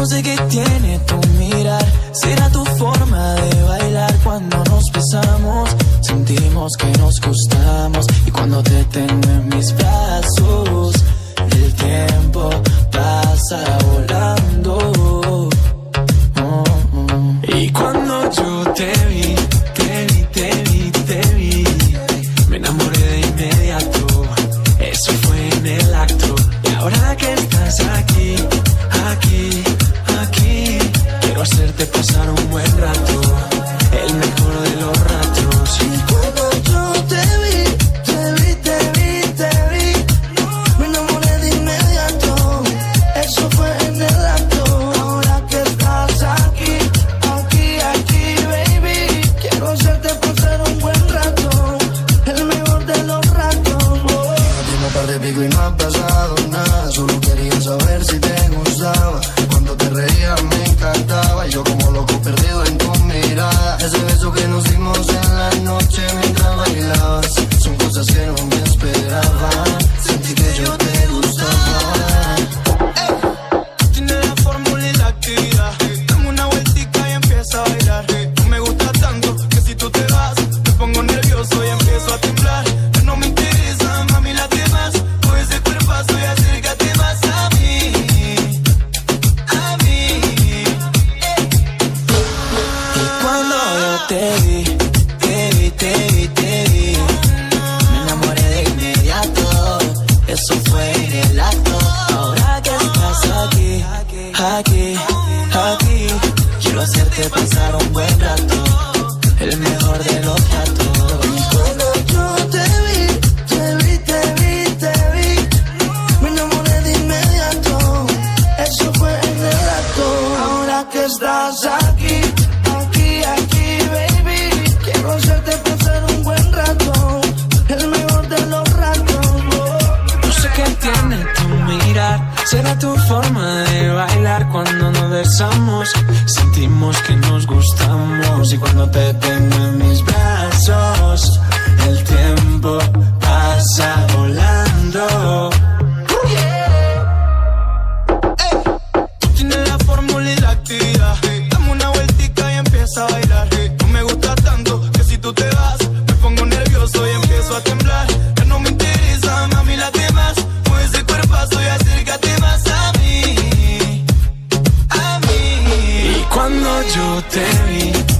No sé qué tiene tu mirar, será tu forma de bailar. Cuando nos besamos, sentimos que nos gustamos. Y cuando te tengo en mis brazos, el tiempo pasa volando. Y cuando yo te vi, me enamoré de inmediato. Eso fue en el acto. Y ahora que estás aquí, quiero hacerte pasar un buen rato, el mejor de los ratos. Y cuando yo te vi, me enamoré de inmediato. Eso fue en el acto. Ahora que estás aquí, baby, quiero hacerte pasar un buen rato, el mejor de los ratos. Tiene un par de pico y no ha pasado nada. Solo quería saber si te gustaba. Cuando te reías me encantaba. Yo como loco perdido en tu mirada. Ese beso que nos dimos en la noche mientras bailabas. Son cosas que no me esperaba. Sentí que yo te gustaba. Tienes la fórmula y la actividad. Dame una vueltica y empieza a bailar. No me gusta tanto que si tú te vas me pongo nervioso y empiezo a temblar. Pero no me interesa, mami, las demás. Con ese cuerpazo y acércate más a mí. Y cuando yo te vi, me enamoré de inmediato. Eso fue en el acto. Ahora que estás aquí, quiero hacerte pasar un buen rato, el mejor de los ratos. Y cuando yo te vi, me enamoré de inmediato. Eso fue en el acto. Ahora que estás aquí, baby, quiero hacerte pasar un buen rato, el mejor de los ratos. No sé qué tiene tu mirar, será tu forma de bailar. Cuando nos besamos, sentimos que nos gustamos. Y cuando te tengo en mis brazos, el tiempo pasa volando. Tú tienes la fórmula y la actividad. Dame una vueltica y empieza a bailar. No me gusta tanto que si tú te vas me pongo nervioso y empiezo a temblar. Ya no me interesa, mami, las demás. Con ese cuerpazo y acércate más a mí. Y cuando yo te vi,